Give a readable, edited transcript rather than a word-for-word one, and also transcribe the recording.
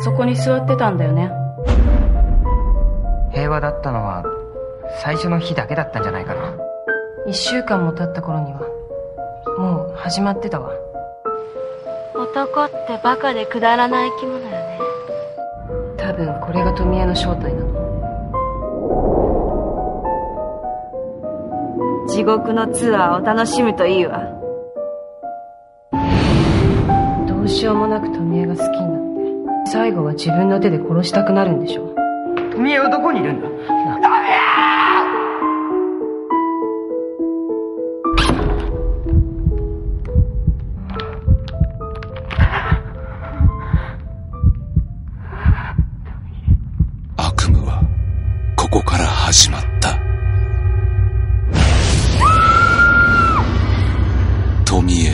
そこに座ってたんだよね。 平和だったのは最初の日だけだったんじゃないかな。 1週間も経った頃にはもう始まってたわ。 男ってバカでくだらない生き物よね。 多分これが富江の正体なの。 地獄のツアーを楽しむといいわ。 どうしようもなく富江が好きになって最後は自分の手で殺したくなるんでしょ。 富江はどこにいるんだ。 悪夢はここから始まった。富江